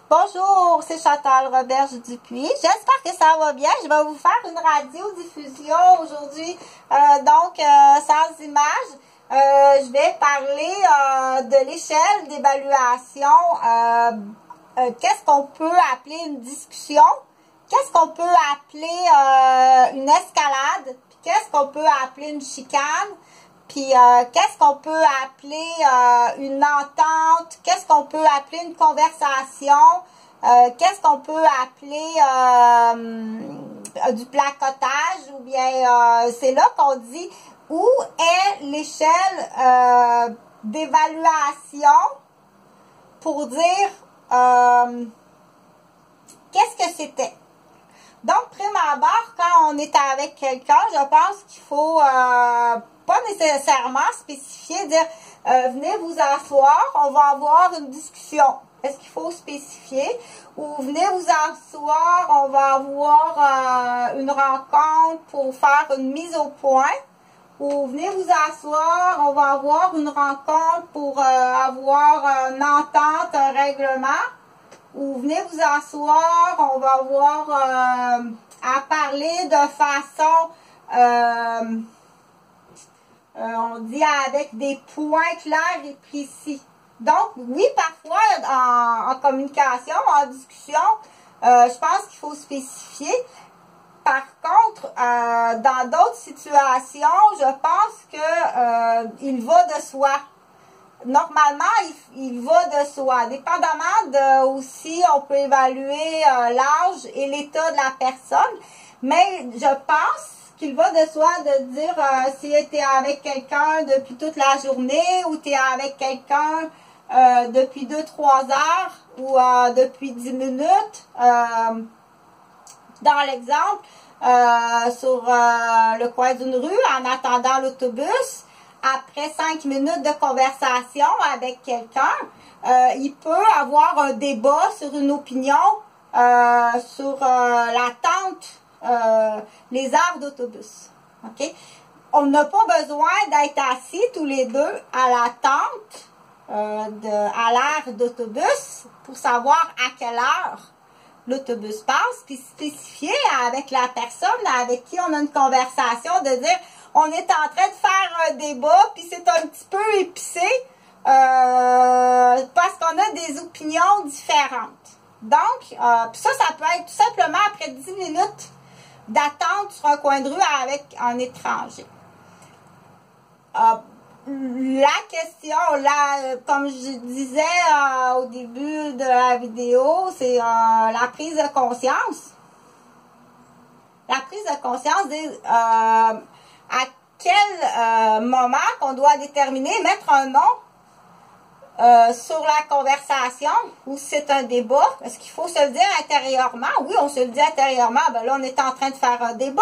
Bonjour, c'est Chantal Roberge Dupuis. J'espère que ça va bien. Je vais vous faire une radiodiffusion aujourd'hui, sans images. Je vais parler de l'échelle d'évaluation. Qu'est-ce qu'on peut appeler une discussion? Qu'est-ce qu'on peut appeler une escalade? Qu'est-ce qu'on peut appeler une chicane? Puis, qu'est-ce qu'on peut appeler une entente? Qu'est-ce qu'on peut appeler une conversation? Qu'est-ce qu'on peut appeler du placotage? Ou bien, c'est là qu'on dit où est l'échelle d'évaluation pour dire qu'est-ce que c'était. Donc, prime abord, quand on est avec quelqu'un, je pense qu'il faut pas nécessairement spécifier, dire venez vous asseoir, on va avoir une discussion. Est-ce qu'il faut spécifier? Ou venez vous asseoir, on va avoir une rencontre pour faire une mise au point. Ou venez vous asseoir, on va avoir une rencontre pour avoir une entente, un règlement. Ou venez vous asseoir, on va avoir à parler de façon, on dit avec des points clairs et précis. Donc, oui, parfois, en communication, en discussion, je pense qu'il faut spécifier. Par contre, dans d'autres situations, je pense que il va de soi. Normalement, il va de soi. Dépendamment de aussi, on peut évaluer l'âge et l'état de la personne. Mais je pense qu'il va de soi de dire si tu es avec quelqu'un depuis toute la journée ou tu es avec quelqu'un depuis 2-3 heures ou depuis 10 minutes. Dans l'exemple, sur le coin d'une rue, en attendant l'autobus, après 5 minutes de conversation avec quelqu'un, il peut avoir un débat sur une opinion sur l'attente, les heures d'autobus. OK? On n'a pas besoin d'être assis tous les deux à l'attente à l'heure d'autobus pour savoir à quelle heure l'autobus passe, puis spécifier avec la personne avec qui on a une conversation, de dire on est en train de faire un débat, puis c'est un petit peu épicé parce qu'on a des opinions différentes. Donc, puis ça peut être tout simplement après 10 minutes d'attente sur un coin de rue avec un étranger. La question, là, comme je disais au début de la vidéo, c'est la prise de conscience. La prise de conscience, à quel moment qu'on doit déterminer, mettre un nom sur la conversation, ou c'est un débat. Est-ce qu'il faut se le dire intérieurement? Oui, on se le dit intérieurement. Ben là, on est en train de faire un débat.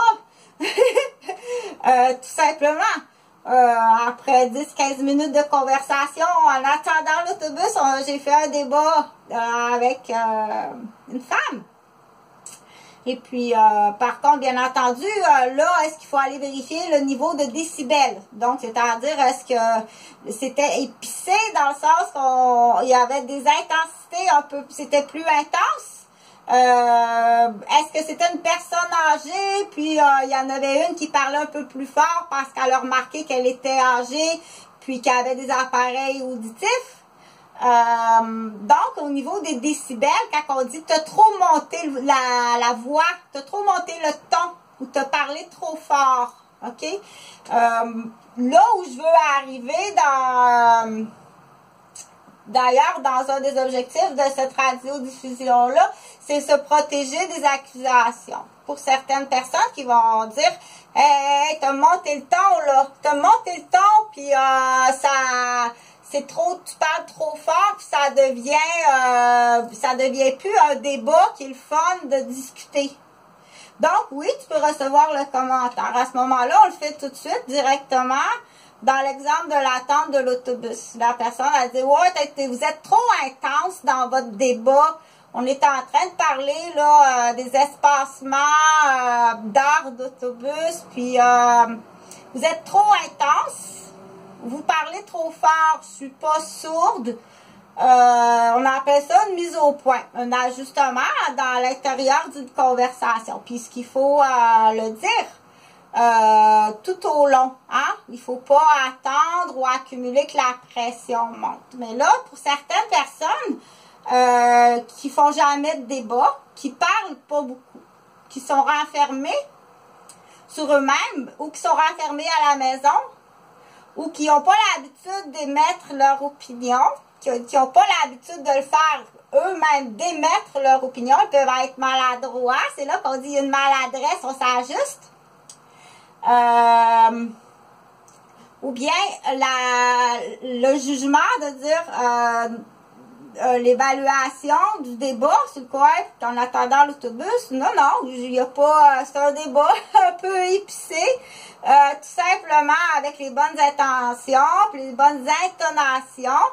Tout simplement. Après 10-15 minutes de conversation, en attendant l'autobus, j'ai fait un débat avec une femme. Et puis, par contre, bien entendu, là, est-ce qu'il faut aller vérifier le niveau de décibels? Donc, c'est-à-dire, est-ce que c'était épicé dans le sens qu'il y avait des intensités un peu, c'était plus intense? Est-ce que c'était une personne âgée, puis il y en avait une qui parlait un peu plus fort parce qu'elle a remarqué qu'elle était âgée, puis qu'elle avait des appareils auditifs? Donc, au niveau des décibels, quand on dit t'as trop monté la voix, t'as trop monté le ton, ou t'as parlé trop fort, ok? Là où je veux arriver d'ailleurs, dans un des objectifs de cette radiodiffusion-là, c'est se protéger des accusations. Pour certaines personnes qui vont dire « Hey, t'as monté le ton, là. T'as monté le ton, puis c'est trop, tu parles trop fort, puis ça devient plus un débat qui est le fun de discuter. » Donc, oui, tu peux recevoir le commentaire. À ce moment-là, on le fait tout de suite, directement. Dans l'exemple de l'attente de l'autobus, la personne a dit « Ouais, vous êtes trop intense dans votre débat. On est en train de parler là des espacements d'heures d'autobus, puis vous êtes trop intense. Vous parlez trop fort. Je suis pas sourde. on appelle ça une mise au point, un ajustement dans l'intérieur d'une conversation. Puis ce qu'il faut le dire tout au long, hein? Il faut pas attendre ou accumuler que la pression monte. Mais là, pour certaines personnes qui font jamais de débat, qui parlent pas beaucoup, qui sont renfermés sur eux-mêmes ou qui sont renfermés à la maison ou qui n'ont pas l'habitude d'émettre leur opinion, qui n'ont pas l'habitude de le faire eux-mêmes, d'émettre leur opinion, ils peuvent être maladroits. C'est là qu'on dit une maladresse, on s'ajuste. Ou bien le jugement de dire l'évaluation du débat sur le coin en attendant l'autobus. Non, il n'y a pas. C'est un débat un peu épicé, tout simplement avec les bonnes intentions, puis les bonnes intonations.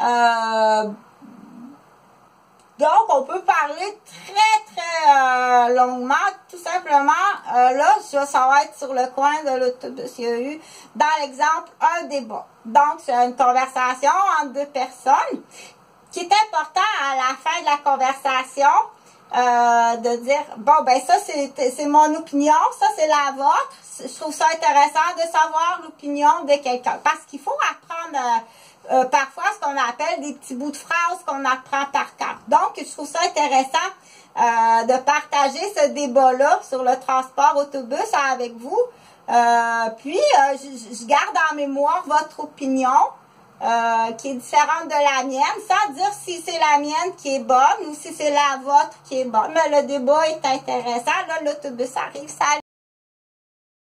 Donc, on peut parler très longuement, tout simplement. Là, ça va être sur le coin de l'autobus. Il y a eu, dans l'exemple, un débat. Donc, c'est une conversation entre deux personnes. Ce qui est important à la fin de la conversation, de dire, bon, ben ça, c'est mon opinion, ça, c'est la vôtre. Je trouve ça intéressant de savoir l'opinion de quelqu'un. Parce qu'il faut apprendre parfois ce qu'on appelle des petits bouts de phrases qu'on apprend par cœur. Donc, je trouve ça intéressant de partager ce débat-là sur le transport autobus avec vous. Puis, je garde en mémoire votre opinion qui est différente de la mienne, sans dire si c'est la mienne qui est bonne ou si c'est la vôtre qui est bonne. Mais le débat est intéressant. Là, l'autobus arrive, ça